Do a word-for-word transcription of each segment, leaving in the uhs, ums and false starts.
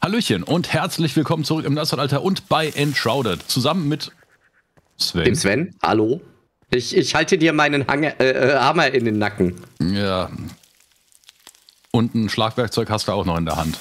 Hallöchen und herzlich willkommen zurück im Nassautalter und bei Enshrouded. Zusammen mit Sven. Dem Sven, hallo. Ich, ich halte dir meinen Hang, äh, Hammer in den Nacken. Ja. Und ein Schlagwerkzeug hast du auch noch in der Hand.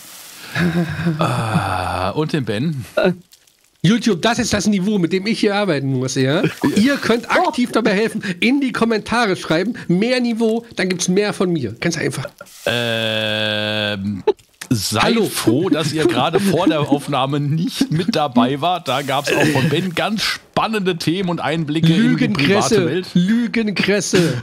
ah, und den Ben. YouTube, das ist das Niveau, mit dem ich hier arbeiten muss, ja? Ihr könnt aktiv dabei helfen, in die Kommentare schreiben, mehr Niveau, dann gibt's mehr von mir. Ganz einfach. Ähm... Seid Hallo. froh, dass ihr gerade vor der Aufnahme nicht mit dabei wart. Da gab es auch von Ben ganz spannende Themen und Einblicke in die private Welt. Lügenkresse.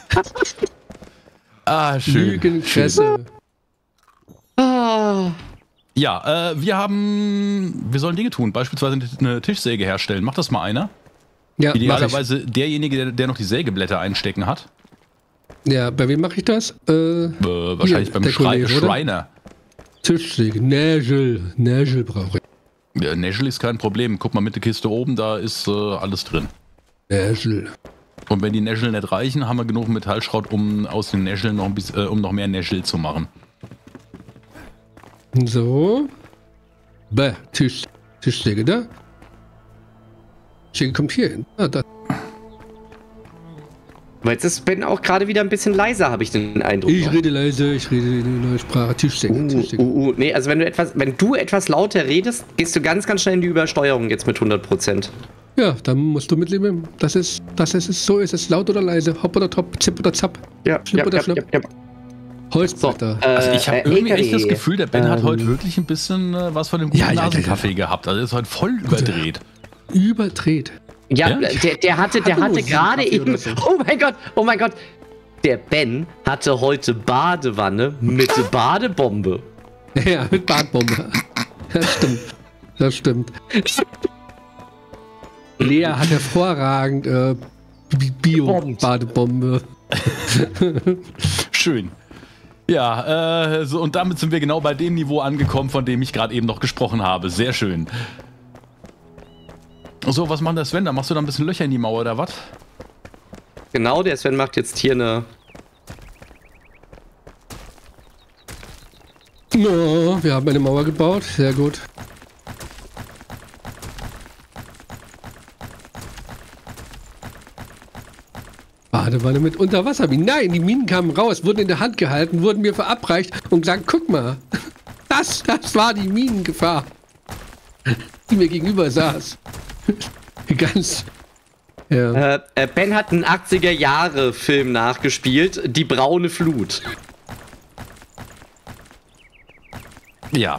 Ah, schön. Lügenkresse. Ah. Ja, äh, wir haben, wir sollen Dinge tun, beispielsweise eine Tischsäge herstellen. Macht das mal einer? Ja, Idealerweise derjenige, der, der noch die Sägeblätter einstecken hat. Ja, bei wem mache ich das? Äh, äh, wahrscheinlich hier, beim der Schrei Kollege, Schreiner. Tischsäge, Nägel, Nägel brauche ich. Ja, Nägel ist kein Problem. Guck mal mit der Kiste oben, da ist äh, alles drin. Nägel. Und wenn die Nägel nicht reichen, haben wir genug Metallschrott, um aus den Nägeln noch ein bisschen, äh, um noch mehr Nägel zu machen. So. Bäh, Tisch, Tischsäge da. Tischsäge kommt hier hin. Ah, da. Aber jetzt ist Ben auch gerade wieder ein bisschen leiser, habe ich den Eindruck. Ich noch. rede leise, ich rede in die neue Sprache. Tischsäge, Uh, Tischsäge. uh, uh. Nee, also wenn du etwas, wenn du etwas lauter redest, gehst du ganz, ganz schnell in die Übersteuerung jetzt mit hundert Prozent. Ja, dann musst du mitleben. Das ist, das ist es. So ist es. Laut oder leise, hopp oder top, zip oder zapp. Ja, Schnipp ja, oder ja, schnapp. ja, ja. Holzbretter. So, äh, Also ich habe äh, irgendwie L K W. echt das Gefühl, der Ben hat Ähm. heute wirklich ein bisschen äh, was von dem guten Ja, ja, ja, Nasenkaffee ja. gehabt. Also er ist heute voll überdreht. Überdreht. Ja, Ja? der, der hatte, der Hatte hatte Musik, gerade Kaffee eben. oder so. Oh mein Gott, oh mein Gott. Der Ben hatte heute Badewanne mit Badebombe. Ja, mit Badbombe. Das stimmt. Das stimmt. Lea hat hervorragend äh, Bio-Badebombe. Schön. Ja, äh, so, und damit sind wir genau bei dem Niveau angekommen, von dem ich gerade eben noch gesprochen habe. Sehr schön. So, was macht der Sven? Da machst du da ein bisschen Löcher in die Mauer oder was? Genau, der Sven macht jetzt hier eine. Ja, wir haben eine Mauer gebaut. Sehr gut. Badewanne mit Unterwasserminen. Nein, die Minen kamen raus, wurden in der Hand gehalten, wurden mir verabreicht und gesagt, guck mal, das, das war die Minengefahr, die mir gegenüber saß. Ganz, ja. Äh, äh, Ben hat einen achtziger-Jahre-Film nachgespielt, Die braune Flut. Ja.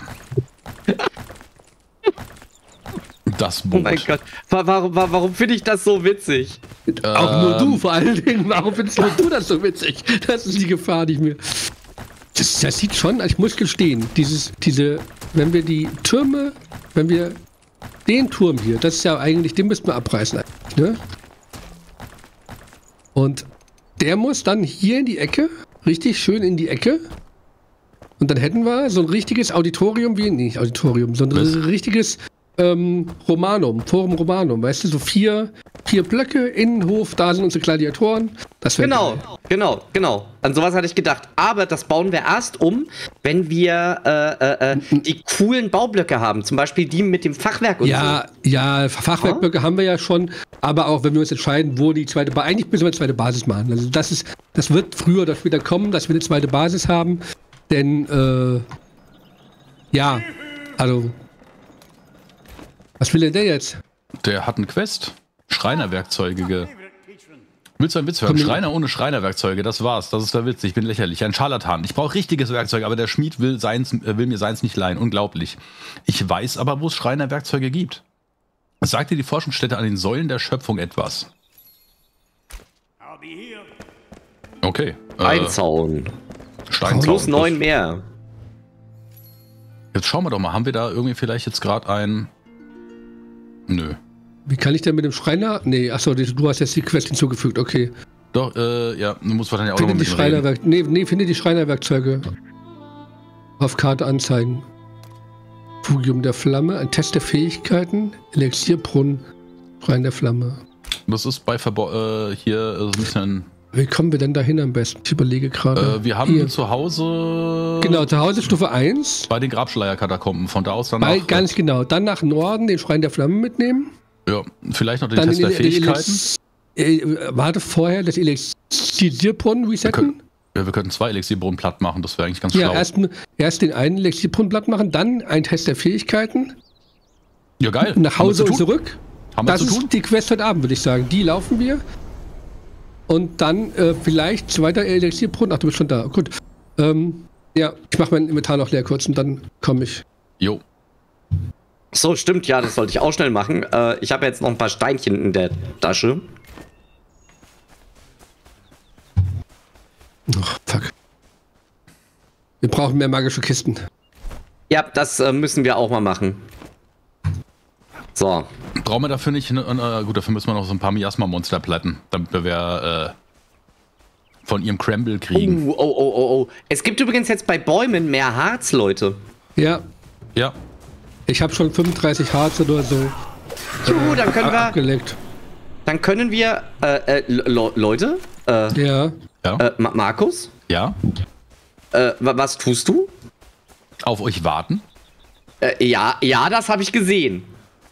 Das Oh Boot. mein Gott, Wa- warum, wa- warum finde ich das so witzig? Auch nur Ähm. du, vor allen Dingen. Warum findest nur du das so witzig? Das ist die Gefahr, die ich mir... Das, das sieht schon, ich muss gestehen, dieses, diese, wenn wir die Türme, wenn wir den Turm hier, das ist ja eigentlich, den müssten wir abreißen eigentlich, ne? Und der muss dann hier in die Ecke, richtig schön in die Ecke. Und dann hätten wir so ein richtiges Auditorium, wie, nicht Auditorium, sondern Was? ein richtiges ähm, Romanum, Forum Romanum, weißt du, so vier, vier Blöcke, Innenhof, da sind unsere Gladiatoren. Das wäre Genau, geil. genau, genau. An sowas hatte ich gedacht. Aber das bauen wir erst um, wenn wir äh, äh, äh, die coolen Baublöcke haben. Zum Beispiel die mit dem Fachwerk und Ja, ja, Fachwerkblöcke haben wir ja schon, aber auch wenn wir uns entscheiden, wo die zweite Basis, eigentlich müssen wir eine zweite Basis machen. Also das ist, das wird früher oder später kommen, dass wir eine zweite Basis haben, denn äh, ja, also was will denn der jetzt? Der hat einen Quest. Schreinerwerkzeuge. Ge Willst du einen Witz hören? Komm, Schreiner ohne Schreinerwerkzeuge, das war's. Das ist der Witz. Ich bin lächerlich. Ein Scharlatan. Ich brauche richtiges Werkzeug, aber der Schmied will, seins, äh, will mir seins nicht leihen. Unglaublich. Ich weiß aber, wo es Schreinerwerkzeuge gibt. Sagt dir die Forschungsstätte an den Säulen der Schöpfung etwas? Okay. Äh, Einzaun. Steinzaun. Plus neun mehr. Jetzt schauen wir doch mal. Haben wir da irgendwie vielleicht jetzt gerade ein... Nö. Wie kann ich denn mit dem Schreiner? Nee, achso, du hast jetzt die Quest hinzugefügt, okay. Doch, äh, ja, du musst wahrscheinlich auch noch Finde mal die mit ihm reden. Schreinerwerk nee, nee, finde die Schreinerwerkzeuge. Auf Karte anzeigen. Fugium der Flamme, ein Test der Fähigkeiten, Elixierbrunnen, Schrein der Flamme. Das ist bei Verbo äh, hier äh, so ein bisschen Wie kommen wir denn dahin am besten? Ich überlege gerade. Äh, wir haben Hier. zu Hause. Genau, zu Hause Stufe eins. Bei den Grabschleier-Katakomben. Von da aus dann Bei, nach, ganz genau. Dann nach Norden den Schrein der Flammen mitnehmen. Ja, vielleicht noch den Dann Test den, der den Fähigkeiten. Elex- äh, warte, vorher das Elixierbrunnen Wir resetten. können, ja, wir könnten zwei Elixierbrunnen platt machen, das wäre eigentlich ganz Ja, schlau. erst, erst den einen Elixierbrunnen platt machen, dann ein Test der Fähigkeiten. Ja, geil. Nach Haben wir Hause zu und tun. zurück. Haben wir Das zu ist tun? die Quest heute Abend, würde ich sagen. Die laufen wir. Und dann äh, vielleicht zweiter Elixierbrunnen. Ach, du bist schon da. Gut. Ähm, ja, ich mache mein Inventar noch leer kurz und dann komme ich. Jo. So, stimmt, ja, das sollte ich auch schnell machen. Äh, ich habe jetzt noch ein paar Steinchen in der Tasche. Ach, fuck. Wir brauchen mehr magische Kisten. Ja, das äh, müssen wir auch mal machen. So. Brauchen wir dafür nicht, ne, äh, gut, dafür müssen wir noch so ein paar Miasma-Monster platten, damit wir wer, äh, von ihrem Crumble kriegen. Uh, oh, oh, oh, oh. Es gibt übrigens jetzt bei Bäumen mehr Harz, Leute. Ja, Ja. ich habe schon fünfunddreißig Harz oder so Juhu, dann können wir, abgelegt. dann können wir, äh, äh, Le Leute, äh, Ja, Ja. äh, Ma Markus, Ja. äh, wa- was tust du? Auf euch warten. Äh, ja, ja, das habe ich gesehen.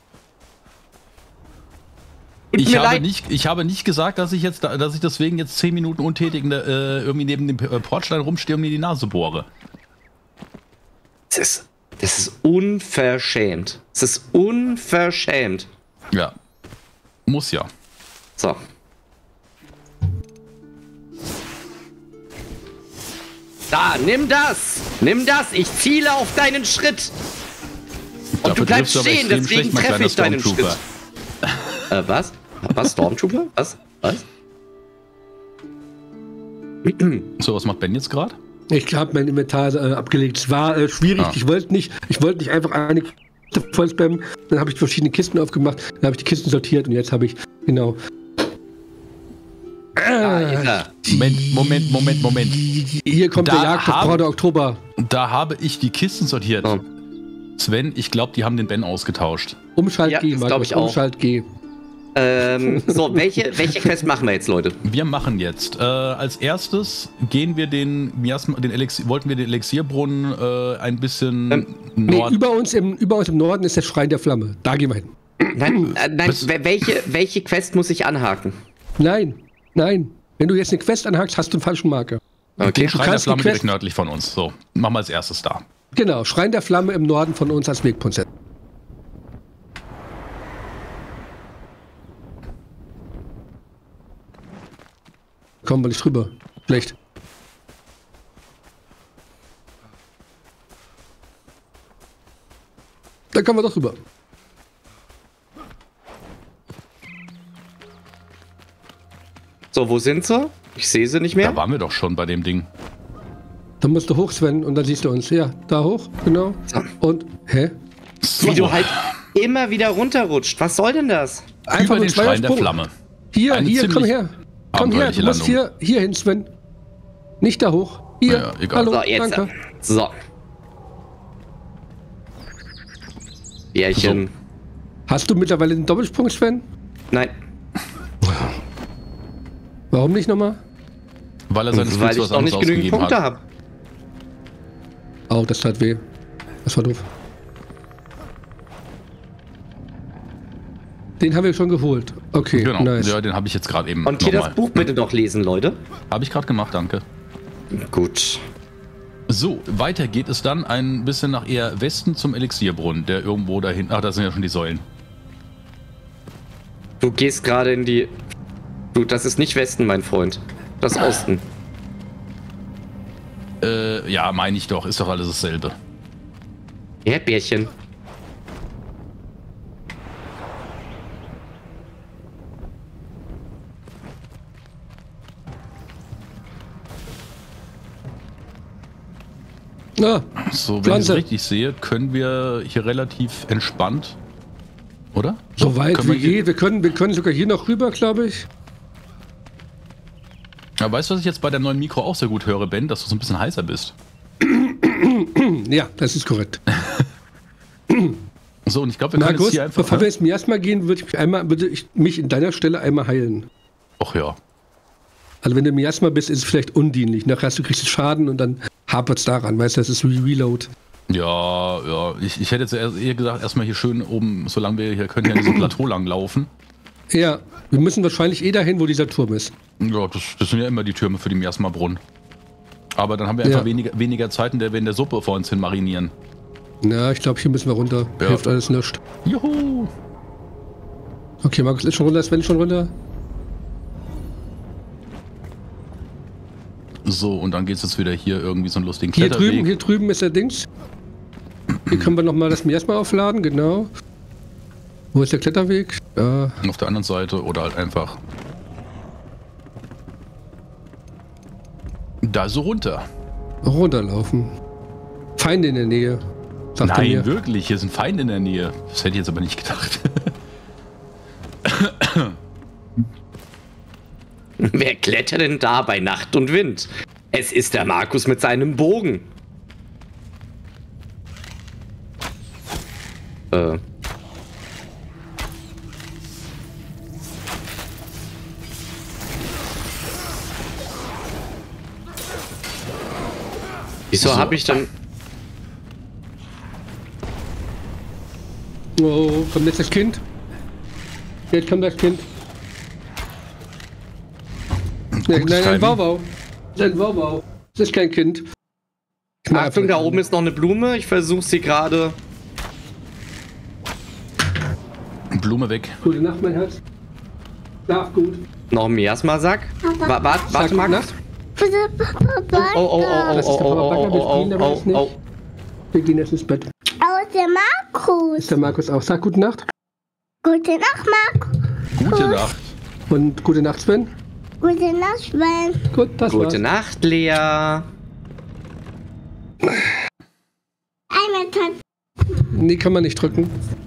Tut Ich mir habe, leid. nicht, ich habe nicht gesagt, dass ich jetzt, da- dass ich deswegen jetzt zehn Minuten untätig äh, irgendwie neben dem äh, Portstein rumstehe und mir die Nase bohre. Das ist, das ist unverschämt. Das ist unverschämt. Ja. Muss ja. So. Da, nimm das! Nimm das! Ich ziele auf deinen Schritt! Und Dafür du bleibst triffst aber stehen, extrem deswegen schlecht, mein treffe kleiner ich deinen Stormtrooper. Schritt. Äh, was? Was? Stormtrooper? Was? Was? So, was macht Ben jetzt gerade? ich habe mein Inventar äh, abgelegt. Es war äh, schwierig. Ah. Ich wollte nicht, ich wollte nicht einfach eine Kiste voll spammen. Dann habe ich verschiedene Kisten aufgemacht. Dann habe ich die Kisten sortiert und jetzt habe ich genau. Ah, ist er. Moment, Moment, Moment, Moment. Hier kommt Da der Jagd auf haben- Braune Oktober. Da habe ich die Kisten sortiert. Oh. Sven, ich glaube, die haben den Ben ausgetauscht. Umschalt Ja, G, das Markus, glaub ich auch. Umschalt G. Ähm, so, welche, welche Quest machen wir jetzt, Leute? Wir machen jetzt äh, als erstes gehen wir den Miasma, den Elixier, wollten wir den Elixierbrunnen äh, ein bisschen Ähm, Nee, Nord. über uns, im, über uns im Norden ist der Schrein der Flamme. Da gehen wir hin. Nein, äh, nein Was? wel- welche, welche Quest muss ich anhaken? Nein, nein. Wenn du jetzt eine Quest anhakst, hast du einen falschen Marker. Okay. Den Schrein der kannst die Flamme Quest- direkt nördlich von uns. So, machen wir als erstes da. Genau, Schrein der Flamme im Norden von uns als Wegpunkt setzen. Kommen wir nicht rüber. Schlecht. Da kommen wir doch rüber. So, wo sind sie? Ich sehe sie nicht mehr. Da waren wir doch schon bei dem Ding. Dann musst du hoch, Sven, und dann siehst du uns. Ja, da hoch, genau. Und, hä? Wie du halt immer wieder runterrutscht. Was soll denn das? Über nur den Schrein der Zweiersprung. Flamme. Hier, Eine hier, komm ziemlich her. Komm her, abenteuerliche du musst Landung. hier, hier hin, Sven. Nicht da hoch. Hier, Ja, egal. hallo, So, jetzt. danke. So. Bärchen. Hast du mittlerweile den Doppelsprung, Sven? Nein, Warum nicht nochmal? Weil er seine Skills weil ich was noch anderes nicht genügend ausgegeben Punkte hat. habe. Oh, das tat weh. Das war doof. Den haben wir schon geholt. Okay, Genau, nice. ja, den habe ich jetzt gerade eben Und hier nochmal. das Buch bitte noch lesen, Leute. Habe ich gerade gemacht, danke. Gut. So, weiter geht es dann ein bisschen nach eher Westen zum Elixierbrunnen, der irgendwo dahin. Ach, da sind ja schon die Säulen. Du gehst gerade in die... Du, das ist nicht Westen, mein Freund. Das ist Osten. Äh, ja, meine ich doch, ist doch alles dasselbe. Ja, Bärchen. Ah, So, wenn ich Pflanze. es richtig sehe, können wir hier relativ entspannt. Oder? so weit können wie wir hier- geht. Wir können, wir können sogar hier noch rüber, glaube ich. Ja, weißt du, was ich jetzt bei deinem neuen Mikro auch sehr gut höre, Ben? Dass du so ein bisschen heißer bist. Hm, ja, das ist korrekt. So, und ich glaube, wir können jetzt Markus, hier einfach. bevor wir Ne? jetzt Miasma gehen, würde ich mich einmal, würde ich mich in deiner Stelle einmal heilen. Ach ja. Also wenn du Miasma bist, ist es vielleicht undienlich. Nachher hast du kriegst du Schaden und dann hapert es daran, weißt du, das ist Re Reload. Ja, ja. Ich, ich hätte jetzt eher gesagt, erstmal hier schön oben, solange wir hier können, ja diesem Plateau lang laufen. Ja, wir müssen wahrscheinlich eh dahin, wo dieser Turm ist. Ja, das, das sind ja immer die Türme für die Miasma-Brunnen. Aber dann haben wir einfach Ja. weniger, weniger Zeit, in der wir in der Suppe vor uns hin marinieren. Ja, ich glaube, hier müssen wir runter. Ja. Hilft alles nichts. Juhu! Okay, Markus ist schon runter, Sven ist schon runter. So, und dann geht's jetzt wieder hier irgendwie so einen lustigen Hier Kletterweg. drüben, hier drüben ist der Dings. Hier können wir nochmal das Miasma aufladen, genau. Wo ist der Kletterweg? Da. Auf der anderen Seite oder halt einfach da so runter. Runterlaufen. Feinde in der Nähe. Sagt er Nein, mir. wirklich, hier sind Feinde in der Nähe. Das hätte ich jetzt aber nicht gedacht. Wer klettert denn da bei Nacht und Wind? Es ist der Markus mit seinem Bogen. Äh. Wieso So. habe ich dann... Oh, kommt jetzt das Kind? Jetzt kommt das Kind. Nein, Gutes nein, ein Timing. Wauwau. Das ist ein Wauwau. Das ist kein Kind. Ich mach Achtung, da einfach- oben ist noch eine Blume. Ich versuche sie gerade... Blume weg. Gute Nacht, mein Herz. Schlaf gut. Noch ein Miasma-Sack. Wa warte, Sag warte, gute Max. Nacht. Oh, oh, oh, oh, Das ist oh, der oh, Papa Bagger, wir oh, spielen aber oh, jetzt oh, oh. nicht. Wir gehen jetzt ins Bett. Aus der Markus. Ist der Markus auch. Sag gute Nacht. Gute Nacht, Markus. Gute Nacht. Und gute Nacht, Sven. Gute Nacht, Sven. Gut, das war's. Gute Nacht, Lea. Einmal Tag. Nee, kann man nicht drücken.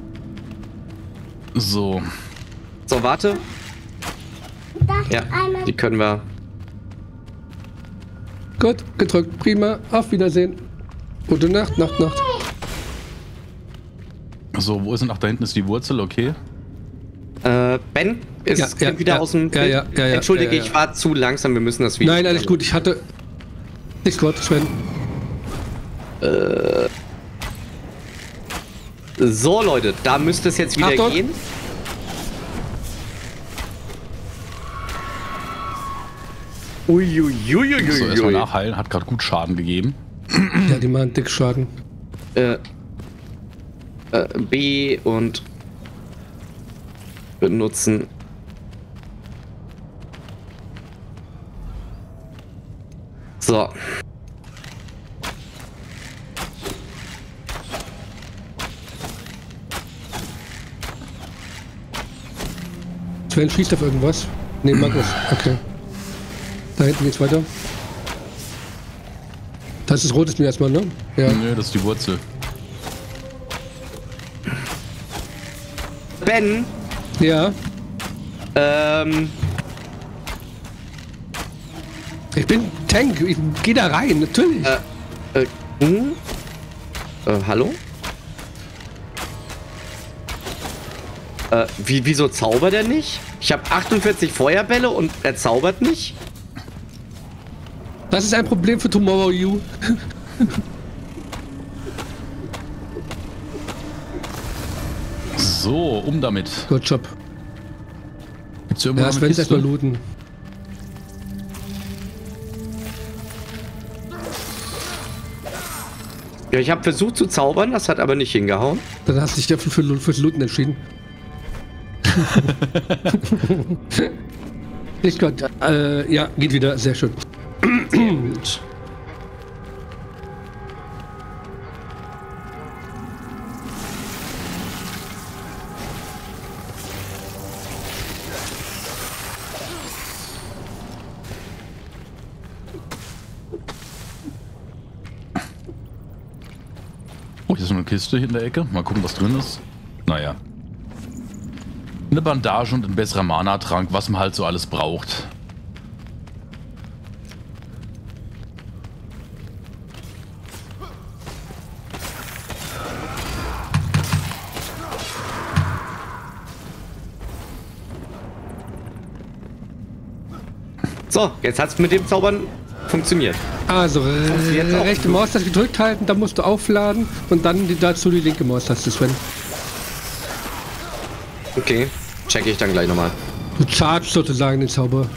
So. So, warte. Das Ja, einmal. die können wir... Gut, gedrückt. Prima. Auf Wiedersehen. Gute Nacht, Nacht, Nacht. So, wo ist denn? Ach, da hinten ist die Wurzel, okay. Äh, Ben ist Ja, ja, wieder ja, aus dem... ja, ja, ja, ja, Entschuldige, ja, ja. ich war zu langsam. Wir müssen das Video... Nein, alles gut. Ich hatte. Discord, Sven. So, Leute, da müsste es jetzt wieder Achtung. gehen. Uiuiuiuiui. So, erstmal nachheilen. Hat gerade gut Schaden gegeben. Ja, die machen dick Schaden. Äh, äh, B und benutzen. So. Sven schießt auf irgendwas. Nee, Markus. Okay. Da hinten geht's weiter. Das ist rotes mir erstmal, ne? Ja. Nö, das ist die Wurzel. Ben, Ja. ähm, Ich bin Tank. Ich geh da rein, natürlich. Äh, äh, hm? Äh, hallo? Äh, wie, wieso zaubert er nicht? Ich habe achtundvierzig Feuerbälle und er zaubert nicht? Das ist ein Problem für Tomorrow You. So, um damit. Good Job. Gibt's hier irgendwo Ja, noch Sven eine ist erstmal Kiste? looten. Ja, ich habe versucht zu zaubern, das hat aber nicht hingehauen. Dann hast du dich dafür für, fürs Looten entschieden. Nicht Gott. Äh, ja, geht wieder. Sehr schön. Gut. Oh, hier ist so eine Kiste hier in der Ecke. Mal gucken, was drin ist. Naja. Eine Bandage und ein besserer Mana-Trank, was man halt so alles braucht. So, jetzt hat's mit dem Zaubern funktioniert. Also, jetzt äh, auch rechte gut. Maustaste gedrückt halten, dann musst du aufladen und dann die, dazu die linke Maustaste, Sven. Okay, checke ich dann gleich nochmal. Du chargst sozusagen den Zauber.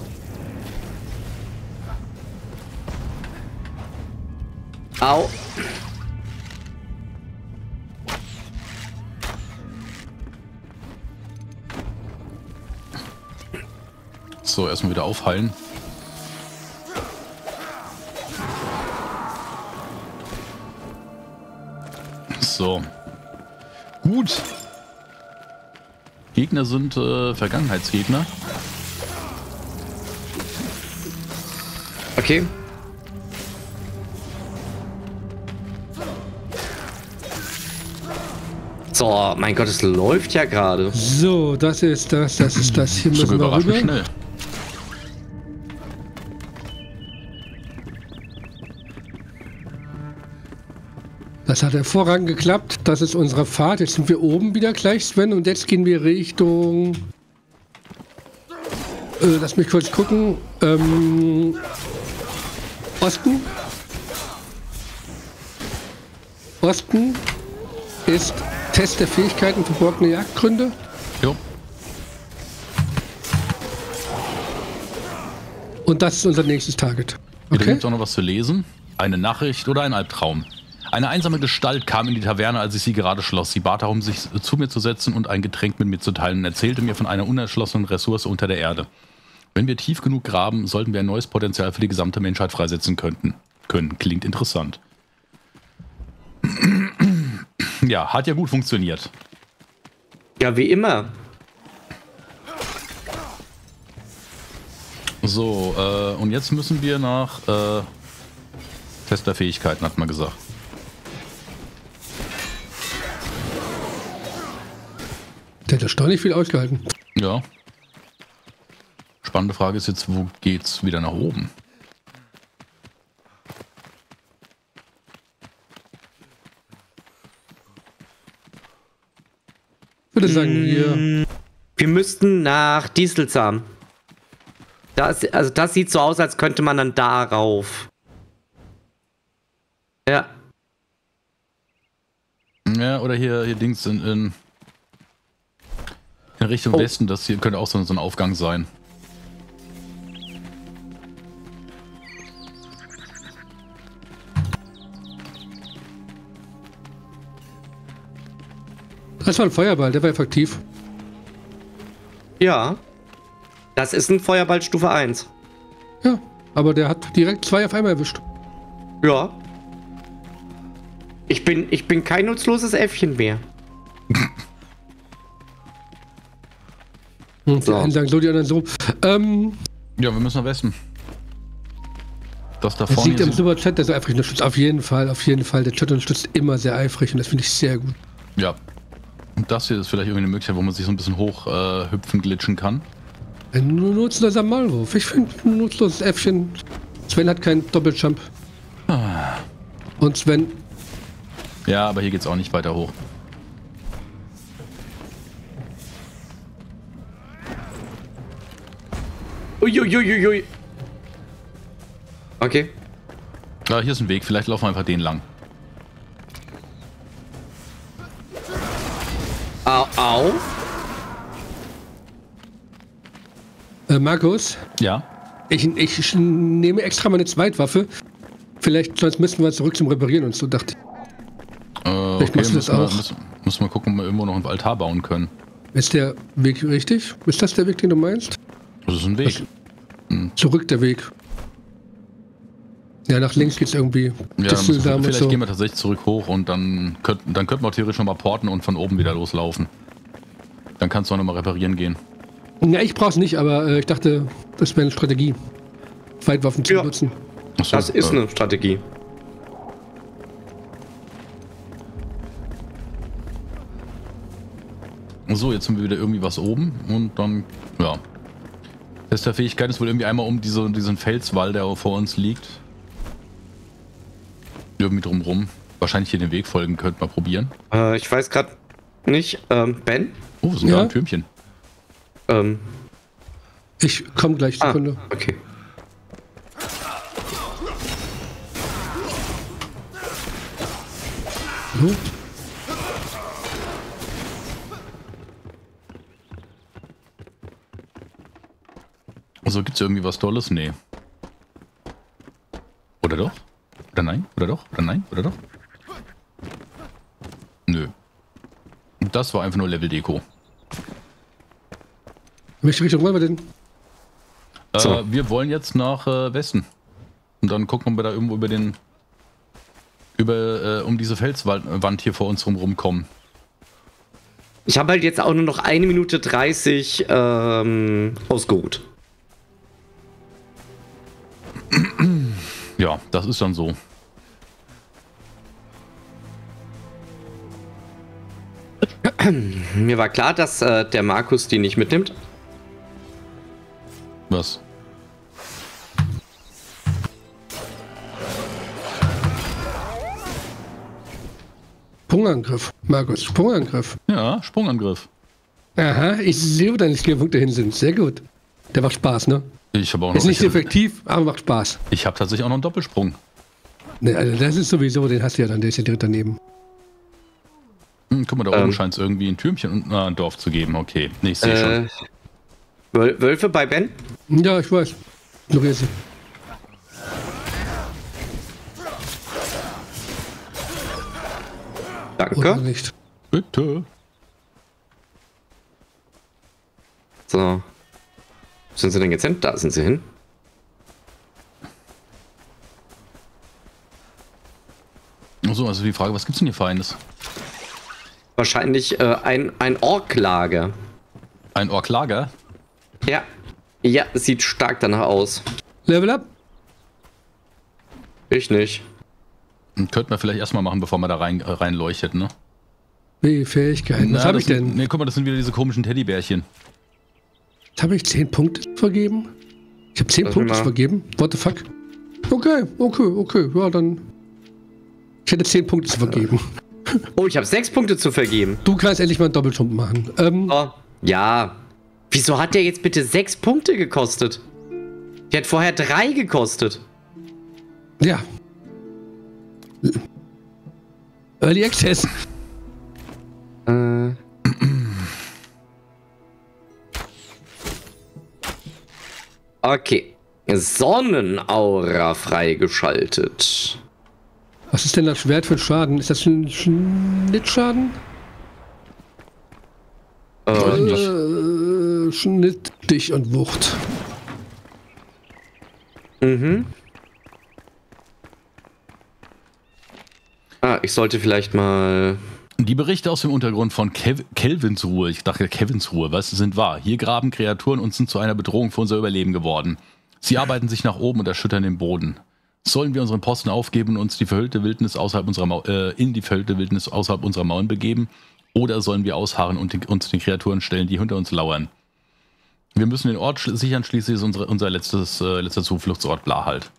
Au. So, erstmal wieder aufheilen. So. Gut. Gegner sind äh, Vergangenheitsgegner. Okay. So, mein Gott, es läuft ja gerade. So, das ist das, das ist das. Hier Sogar müssen wir überraschend rüber. schnell. Das hat hervorragend geklappt. Das ist unsere Fahrt. Jetzt sind wir oben wieder gleich, Sven. Und jetzt gehen wir Richtung... Äh, lass mich kurz gucken. Ähm, Osten. Osten ist Test der Fähigkeiten verborgene Jagdgründe. Jo. Und das ist unser nächstes Target. Hier Okay? gibt es auch noch was zu lesen. Eine Nachricht oder ein Albtraum. Eine einsame Gestalt kam in die Taverne, als ich sie gerade schloss. Sie bat darum, sich zu mir zu setzen und ein Getränk mit mir zu teilen und erzählte mir von einer unerschlossenen Ressource unter der Erde. Wenn wir tief genug graben, sollten wir ein neues Potenzial für die gesamte Menschheit freisetzen könnten. Können. Klingt interessant. Ja, hat ja gut funktioniert. Ja, wie immer. So, äh, und jetzt müssen wir nach äh, Test der Fähigkeiten, hat man gesagt. Der hat erstaunlich viel ausgehalten. Ja. Spannende Frage ist jetzt, wo geht's wieder nach oben? Ich würde sagen, wir... Wir müssten nach Dieselzahn. Das, also das sieht so aus, als könnte man dann darauf. Ja. Ja, oder hier, hier Dings in, in, in Richtung Oh. Westen, das hier könnte auch so, so ein Aufgang sein. Das war ein Feuerball, der war effektiv. Ja. Das ist ein Feuerball Stufe eins. Ja, aber der hat direkt zwei auf einmal erwischt. Ja. Ich bin, ich bin kein nutzloses Äffchen mehr. Hm, So. Die einen sagen so, die anderen so. Ähm, Ja, wir müssen nach Westen. Das da das vorne liegt hier im sind- super Chat, der so eifrig unterstützt. Auf jeden Fall, auf jeden Fall. Der Chat unterstützt immer sehr eifrig und das finde ich sehr gut. Ja. Und das hier ist vielleicht irgendwie eine Möglichkeit, wo man sich so ein bisschen hoch äh, hüpfen, glitschen kann. Ein nutzloser Maulwurf. Ich finde ein nutzloses Äffchen. Sven hat keinen Doppeljump. Und Sven, Ja, aber hier geht's auch nicht weiter hoch. Uiuiuiui. Okay. Ja, hier ist ein Weg, vielleicht laufen wir einfach den lang. Au, au. äh, Markus, Ja. ich, ich nehme extra meine Zweitwaffe. Vielleicht, sonst müssen wir zurück zum Reparieren und so, dachte ich. Äh, okay, machst du das müssen wir, auch. müssen, müssen wir gucken, ob wir irgendwo noch einen Altar bauen können. Ist der Weg richtig? Ist das der Weg, den du meinst? Das ist ein Weg. Zurück der Weg. Ja, nach links geht's irgendwie. Ja, dann Das müssen wir, Darm und vielleicht so. gehen wir tatsächlich zurück hoch und dann könnten, dann könnten wir theoretisch noch mal porten und von oben wieder loslaufen. Dann kannst du auch noch mal reparieren gehen. Ja, ich brauch's nicht, aber äh, ich dachte, das wäre eine Strategie. Weitwaffen zu Ja. benutzen. Achso, Das ist äh, eine Strategie. So, jetzt sind wir wieder irgendwie was oben und dann, ja. Test der Fähigkeit ist wohl irgendwie einmal um diese, diesen Felswall, der vor uns liegt. Irgendwie drumrum. Wahrscheinlich hier den Weg folgen, könnten wir probieren. Äh, ich weiß gerade nicht. Ähm, Ben? Oh, sogar Ja? ein Türmchen. Ähm, Ich komme gleich, ah, Sekunde. okay. So. Also gibt's irgendwie was Tolles? Nee. Oder doch? Oder nein? Oder doch? Oder nein? Oder doch? Nö. Das war einfach nur Level-Deko. Welche Richtung wollen wir denn? So. Äh, wir wollen jetzt nach äh, Westen. Und dann gucken, ob wir da irgendwo über den... über äh, um diese Felswand hier vor uns rum kommen. Ich habe halt jetzt auch nur noch eine Minute dreißig ähm, ausgeruht. Ja, das ist dann so. Mir war klar, dass äh, der Markus die nicht mitnimmt. Was? Sprungangriff, Markus, Sprungangriff. Ja, Sprungangriff. Aha, ich sehe, wo deine Skillpunkte hin sind. Sehr gut. Der macht Spaß, ne? Ich habe auch noch Ist nicht ich, effektiv, aber macht Spaß. Ich habe tatsächlich auch noch einen Doppelsprung. Ne, also das ist sowieso, den hast du ja dann, der ist ja direkt daneben. Hm, guck mal, da Ähm. oben scheint es irgendwie ein Türmchen und äh, ein Dorf zu geben. Okay, nee, ich sehe schon. Äh, Wöl- Wölfe bei Ben? Ja, ich weiß. Ignoriere sie. Oder Danke. nicht. Bitte. So. Wo sind sie denn jetzt hin? Da sind sie hin. Achso, also die Frage, was gibt's denn hier Feines? Wahrscheinlich äh, ein, ein Orklager. Ein Orklager? Ja. Ja, sieht stark danach aus. Level up. Ich nicht. Könnten wir vielleicht erstmal machen, bevor man da rein, äh, reinleuchtet, ne? Wie Fähigkeiten. Was Na, habe das ich denn? Sind, nee, guck mal, das sind wieder diese komischen Teddybärchen. Jetzt habe ich zehn Punkte vergeben. Ich habe zehn Lass Punkte mich mal- vergeben. What the fuck? Okay, okay, okay. Ja, dann. Ich hätte zehn Punkte zu vergeben. Oh, ich habe sechs Punkte zu vergeben. Du kannst endlich mal einen Doppelschumpen machen. Ähm, Oh, ja. Wieso hat der jetzt bitte sechs Punkte gekostet? Der hat vorher drei gekostet. ja. Early Access. Äh. Okay. Sonnenaura freigeschaltet. Was ist denn das Schwert für ein Schaden? Ist das ein Schnittschaden? Äh, Äh, Schnitt, Dich und Wucht. mhm. Ah, ich sollte vielleicht mal... Die Berichte aus dem Untergrund von Kev Kelvins Ruhe, ich dachte Kevins Ruhe, was sind wahr? Hier graben Kreaturen und sind zu einer Bedrohung für unser Überleben geworden. Sie arbeiten sich nach oben und erschüttern den Boden. Sollen wir unseren Posten aufgeben und uns die verhüllte Wildnis außerhalb unserer Mau äh, in die verhüllte Wildnis außerhalb unserer Mauern begeben? Oder sollen wir ausharren und den, uns den Kreaturen stellen, die hinter uns lauern? Wir müssen den Ort sch sichern, schließlich ist unsere, unser letztes, äh, letzter Zufluchtsort bla halt.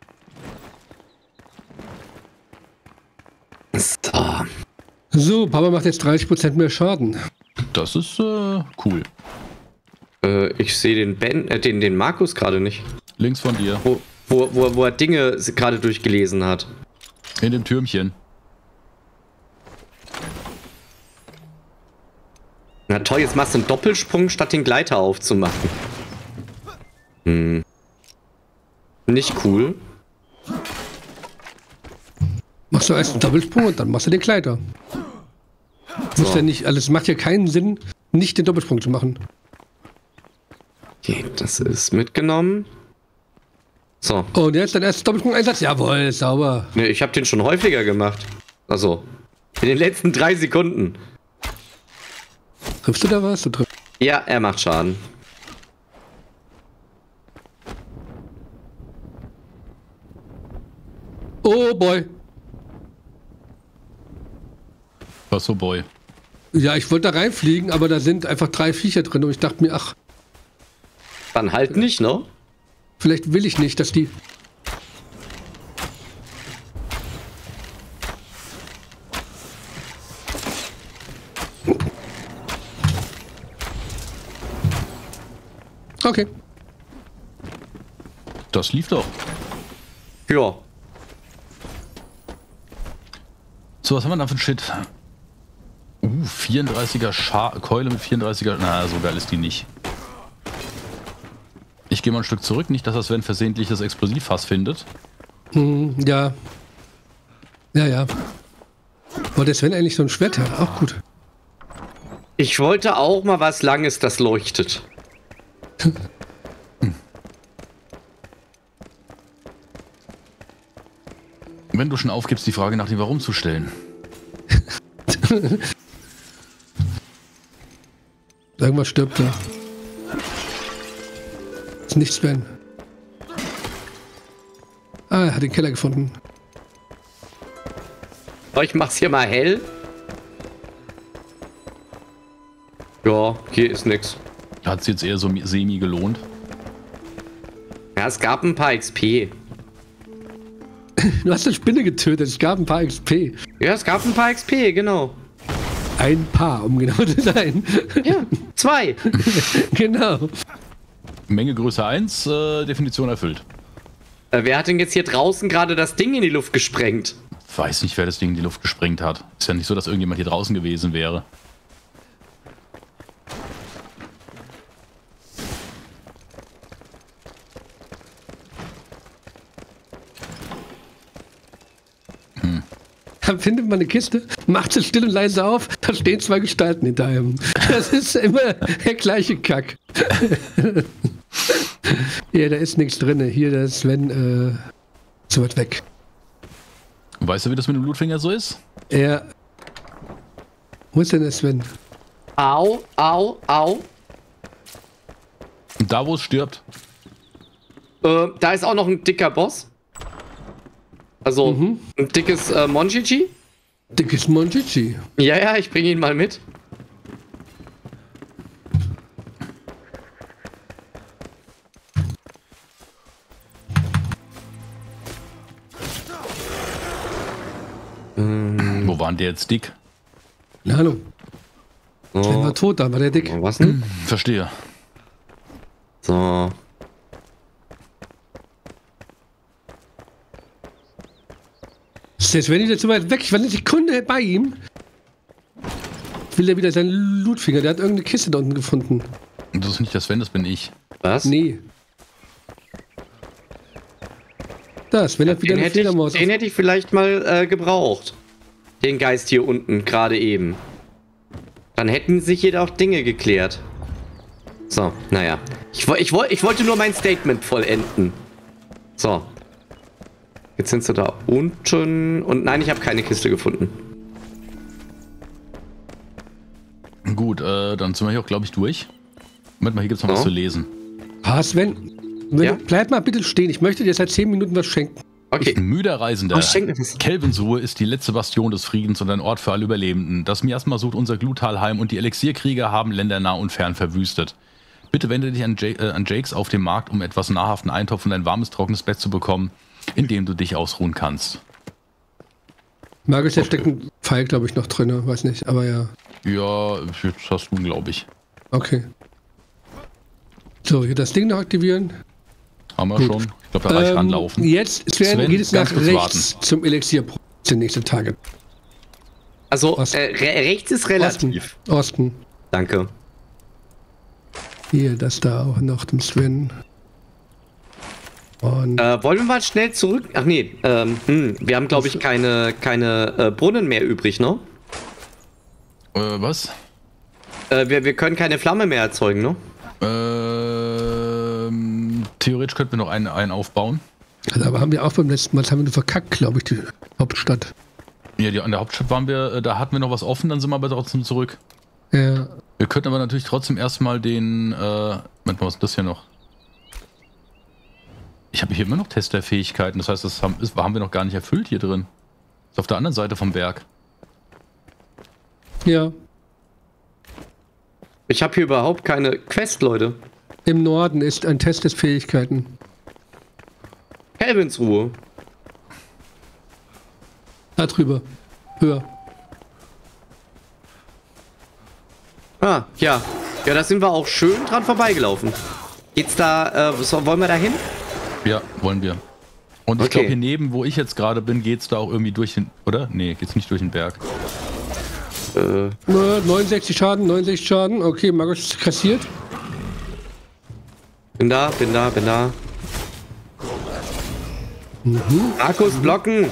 So. So, Papa macht jetzt dreißig Prozent mehr Schaden. Das ist äh, cool. Äh, ich sehe den Ben, äh, den, den Markus gerade nicht. Links von dir, Wo, wo, wo, wo er Dinge gerade durchgelesen hat. in dem Türmchen. Na toll, jetzt machst du einen Doppelsprung, statt den Gleiter aufzumachen. Hm. Nicht cool. Machst du erst einen Doppelsprung und dann machst du den Gleiter. So. Muss ja nicht, alles macht ja keinen Sinn, nicht den Doppelsprung zu machen. Okay, das ist mitgenommen. So. Und jetzt dein erster Doppelsprung-Einsatz. Jawohl, sauber. Ne, ich habe den schon häufiger gemacht. Also, in den letzten drei Sekunden. Triffst du da was? Du triffst. Ja, er macht Schaden. Oh boy. Was so, Boy? Ja, ich wollte da reinfliegen, aber da sind einfach drei Viecher drin und ich dachte mir, ach, Dann halt nicht, ne? vielleicht will ich nicht, dass die. Okay. Das lief doch. Ja. Was So, was haben wir da für ein Shit? Uh, vierunddreißiger Scha Keule mit vierunddreißiger... Na, so geil ist die nicht. Ich gehe mal ein Stück zurück, nicht, dass das Sven versehentlich das Explosivfass findet. Hm, ja. Ja, ja. Boah, der Sven eigentlich so ein Schwert hat. Auch gut. Ich wollte auch mal was Langes, das leuchtet. Hm. Wenn du schon aufgibst, die Frage nach dem Warum zu stellen. Irgendwas stirbt da. Ist nicht Sven. Ah, er hat den Keller gefunden. Oh, ich mach's hier mal hell. Ja, hier ist nix. Hat es jetzt eher so semi gelohnt? Ja, es gab ein paar X P. Du hast eine Spinne getötet, es gab ein paar X P. Ja, es gab ein paar X P, genau. Ein paar, um genau zu sein. Ja, zwei. Genau. Menge Größe eins, äh, Definition erfüllt. Äh, wer hat denn jetzt hier draußen gerade das Ding in die Luft gesprengt? Weiß nicht, wer das Ding in die Luft gesprengt hat. Ist ja nicht so, dass irgendjemand hier draußen gewesen wäre. Dann findet man eine Kiste, macht sie still und leise auf, da stehen zwei Gestalten hinter einem. Das ist immer der gleiche Kack. Hier, da ist nichts drin. Hier, der Sven, äh, so weit weg. Weißt du, wie das mit dem Blutfinger so ist? Er. Wo ist denn der Sven? Au, au, au. Und da, wo es stirbt. Äh, da ist auch noch ein dicker Boss. Also, Mhm. ein dickes äh, Monchichi. Dickes Monchichi. Ja, ja, ich bringe ihn mal mit. Hm. Wo waren der jetzt dick? Na, hallo. Der war So. tot, da war der dick. Was denn? Verstehe. So. Ist der Sven jetzt so weit weg? Ich war eine Sekunde bei ihm. Will er wieder seinen Lootfinger? Der hat irgendeine Kiste da unten gefunden. Und das ist nicht der Sven, das bin ich. Was? Nee. Da, Sven hat wieder Den eine hätte, ich, Fledermaus. den hätte ich vielleicht mal äh, gebraucht. Den Geist hier unten, gerade eben. Dann hätten sich jedoch Dinge geklärt. So, naja. Ich, woll- ich, woll- ich wollte nur mein Statement vollenden. So. Jetzt sind sie da unten. Und nein, ich habe keine Kiste gefunden. Gut, äh, dann sind wir hier auch, glaube ich, durch. Moment mal, hier gibt's noch was Ja. zu lesen. Ah, Sven, wenn, Ja? bleib mal bitte stehen. Ich möchte dir seit zehn Minuten was schenken. Okay. Ein müder Reisender. Oh, schenk mir was. Kelvinsruhe ist die letzte Bastion des Friedens und ein Ort für alle Überlebenden. Das Miasma sucht unser Glutalheim und die Elixierkrieger haben Länder nah und fern verwüstet. Bitte wende dich an, Jake, äh, an Jakes auf dem Markt, um etwas nahrhaften Eintopf und ein warmes, trockenes Bett zu bekommen, in dem du dich ausruhen kannst. Markus, da steckt ein Pfeil, glaube ich, noch drin. Weiß nicht, aber ja. Ja, jetzt hast du, glaube ich. Okay. So, hier das Ding noch aktivieren. Haben wir Gut. schon. Ich glaube, da reicht Ähm, anlaufen. Jetzt Sven, Sven, geht es ganz nach kurz rechts zum Elixierprozess die nächsten Tage. Also, Was? äh, re rechts ist relativ. Osten. Osten. Danke. Hier, das da auch noch dem Sven. Und Äh, wollen wir mal schnell zurück? Ach nee, ähm, hm, wir haben, glaube ich, keine, keine äh, Brunnen mehr übrig, ne? Äh, was? Äh, wir, wir können keine Flamme mehr erzeugen, ne? Ähm, theoretisch könnten wir noch einen, einen aufbauen. also, aber haben wir auch beim letzten Mal, das haben wir nur verkackt, glaube ich, die Hauptstadt. Ja, die, an der Hauptstadt waren wir, äh, da hatten wir noch was offen, dann sind wir aber trotzdem zurück. Ja. Wir könnten aber natürlich trotzdem erstmal den, äh, Moment mal, was ist das hier noch? Ich habe hier immer noch Testerfähigkeiten, das heißt, das haben, ist, haben wir noch gar nicht erfüllt hier drin. Ist auf der anderen Seite vom Berg. Ja. Ich habe hier überhaupt keine Quest, Leute. Im Norden ist ein Test des Fähigkeiten. Kelvinsruhe. Da drüber. Höher. Ah, ja. Ja, da sind wir auch schön dran vorbeigelaufen. Geht's da, äh, so, wollen wir da hin? Ja, wollen wir. Und ich Okay. glaube, hier neben, wo ich jetzt gerade bin, geht's da auch irgendwie durch den. Oder? Nee, geht's nicht durch den Berg. Äh, Äh, neunundsechzig Schaden, neunundsechzig Schaden. Okay, Markus kassiert. bin da, bin da, bin da. Markus, blocken!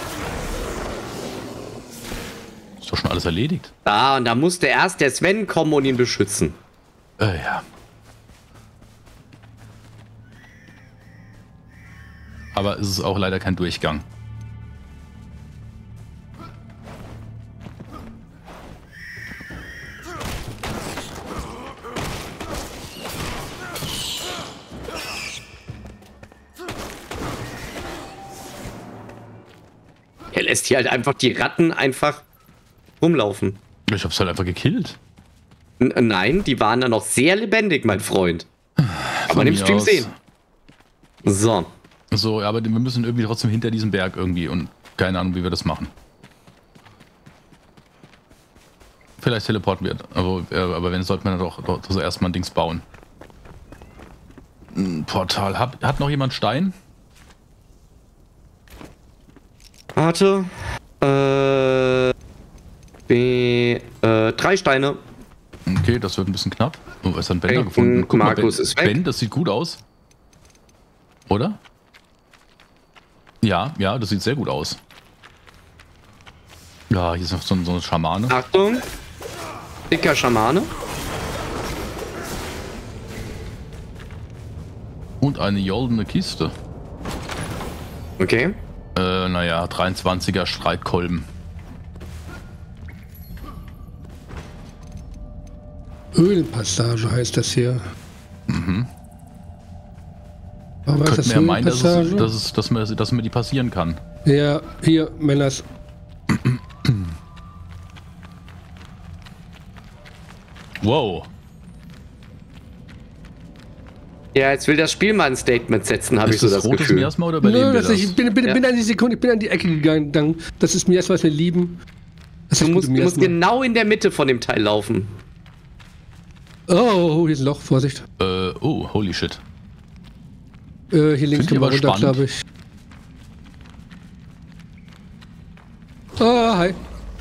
Ist doch schon alles erledigt. Da, und da musste erst der Sven kommen und ihn beschützen. Äh, ja. Aber es ist auch leider kein Durchgang. Er lässt hier halt einfach die Ratten einfach rumlaufen. Ich hab's halt einfach gekillt. N nein, die waren dann noch sehr lebendig, mein Freund. Aber Von im mir Stream aus. sehen. So. So, aber wir müssen irgendwie trotzdem hinter diesem Berg irgendwie und keine Ahnung, wie wir das machen. Vielleicht teleporten wir, aber, äh, aber wenn, sollte man doch, doch so erstmal ein Dings bauen. Ein Portal. Hat, hat noch jemand Stein? Warte. Äh. B, äh, drei Steine. Okay, das wird ein bisschen knapp. Oh, ist ein Bender Hey, gefunden. Guck Markus mal, ben, ist weg. Ben, das sieht gut aus. Oder? Ja, ja, das sieht sehr gut aus. Ja, hier ist noch so, ein- so eine Schamane. Achtung. Dicker Schamane. Und eine goldene Kiste. Okay. Äh, naja, dreiundzwanziger Streitkolben. Höhlenpassage heißt das hier. Mhm. Aber was ist Könnten das wir ja meinen, dass, es, Höhlenpassage? dass, es, dass, mir, dass mir die passieren kann. Ja, hier, Männers. Wow. Ja, jetzt will das Spiel mal ein Statement setzen, habe ich Ist so das das rotes Gefühl. Miasma oder überleben Nö, wir das das? ich bin, bin, Ja. bin an die Sekunde, ich bin an die Ecke gegangen. Dann, das ist mir erst was wir lieben. Das Du ist musst, gute du musst Miasma. genau in der Mitte von dem Teil laufen. Oh, hier ist ein Loch, Vorsicht. Äh, oh, holy shit. Äh, hier links Find ich können wir aber runter, spannend. glaube ich. Ah, hi.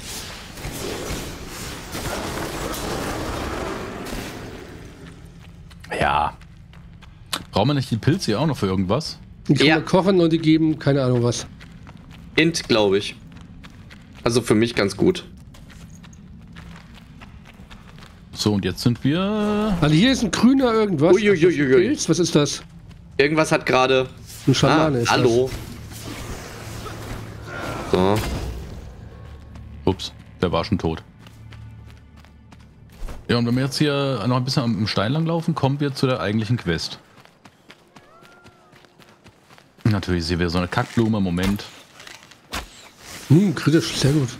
Ja. Brauchen wir nicht die Pilze hier auch noch für irgendwas? Die können Ja. wir kochen und die geben, keine Ahnung was. Int, glaube ich. Also für mich ganz gut. So, und jetzt sind wir... Also hier ist ein grüner irgendwas. Uiuiuiui. Pilz? Was ist das? Irgendwas hat gerade. Ein Ah, Schamane ist hallo. So. Ups, der war schon tot. Ja, und wenn wir jetzt hier noch ein bisschen am Stein lang laufen, kommen wir zu der eigentlichen Quest. Natürlich sehen wir so eine Kackblume, Moment. das. Hm, kritisch, sehr gut.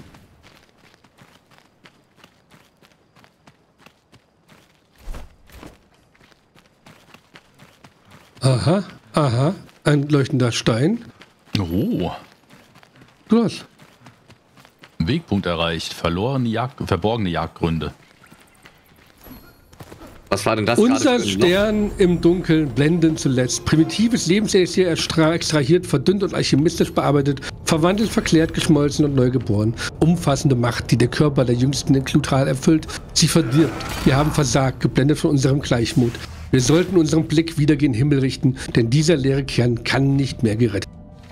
Aha, aha. Ein leuchtender Stein. Oh, Krass. Wegpunkt erreicht. Verlorene Jagd, verborgene Jagdgründe. Was war denn das Unser gerade für ein Loch? Stern im Dunkeln blenden zuletzt. Primitives Lebenselixier extra extrahiert, verdünnt und alchemistisch bearbeitet, verwandelt, verklärt, geschmolzen und neu geboren. Umfassende Macht, die der Körper der Jüngsten in Cluthal erfüllt. Sie verdirbt. Wir haben versagt, geblendet von unserem Gleichmut. Wir sollten unseren Blick wieder gen Himmel richten, denn dieser leere Kern kann nicht mehr gerettet.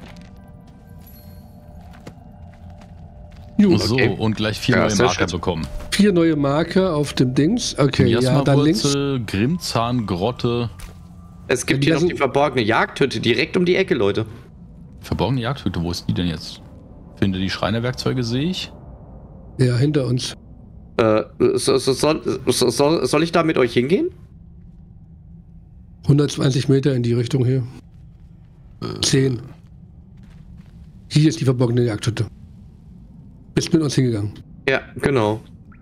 Gut, So, Okay. und gleich vier Ja, neue sehr Marker schön. bekommen. vier neue Marker auf dem Dings. Okay, ja, dann links. Miasma-Wurzel, Grimmzahn, Grotte. Es gibt Die hier noch ganzen- die verborgene Jagdhütte direkt um die Ecke, Leute. Verborgene Jagdhütte, wo ist die denn jetzt? Finde die Schreinerwerkzeuge, sehe ich. Ja, hinter uns. Äh, so, so, soll, so, soll, soll ich da mit euch hingehen? hundertzwanzig Meter in die Richtung hier. zehn. Hier ist die verborgene Jagdhütte. Bist mit uns hingegangen. Ja, genau.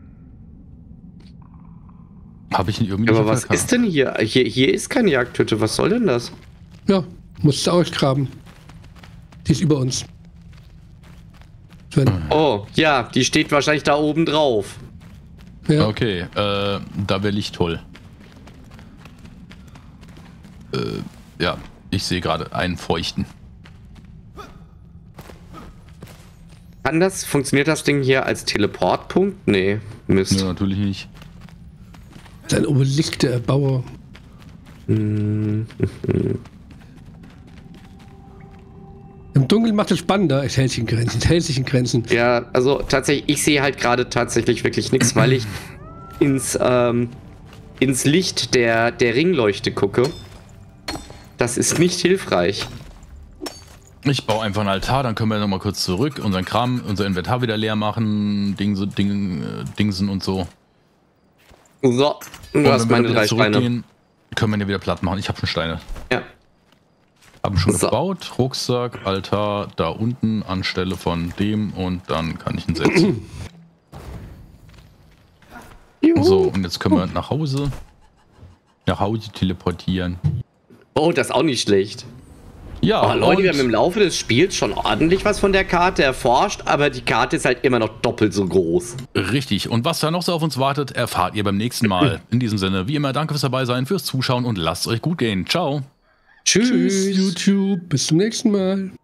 Habe ich ihn irgendwie Aber nicht was erkannt. ist denn hier? hier? Hier ist keine Jagdhütte. Was soll denn das? Ja, musst du ausgraben. Die ist über uns. Sven. Oh, ja, die steht wahrscheinlich da oben drauf. Ja. Okay, äh, da wäre Licht toll. Äh, ja, ich sehe gerade einen feuchten. Kann das, funktioniert das Ding hier als Teleportpunkt? Nee, Mist. Ja, natürlich nicht. Sein Obelisk, der Erbauer. Hm. Im Dunkeln macht es spannender. Es hält sich in Grenzen. Es hält sich in Grenzen. Ja, also tatsächlich, ich sehe halt gerade tatsächlich wirklich nichts, weil ich ins, ähm, ins Licht der, der Ringleuchte gucke. Das ist nicht hilfreich. Ich baue einfach einen Altar, dann können wir nochmal kurz zurück, unseren Kram, unser Inventar wieder leer machen, Dingse, Ding, äh, Dingsen und so. So, du Und hast wenn wir meine wieder drei Steine. zurückgehen, können wir den wieder platt machen. Ich habe schon Steine. Ja. Haben schon So. gebaut, Rucksack, Altar, da unten anstelle von dem und dann kann ich ihn setzen. So, und jetzt können wir nach Hause. Nach Hause teleportieren. Oh, das ist auch nicht schlecht. Ja, Oh, Leute, und wir haben im Laufe des Spiels schon ordentlich was von der Karte erforscht, aber die Karte ist halt immer noch doppelt so groß. richtig. Und was da noch so auf uns wartet, erfahrt ihr beim nächsten Mal. In diesem Sinne, wie immer, danke fürs dabei sein, fürs Zuschauen und lasst es euch gut gehen. Ciao. Tschüss. Tschüss, YouTube. Bis zum nächsten Mal.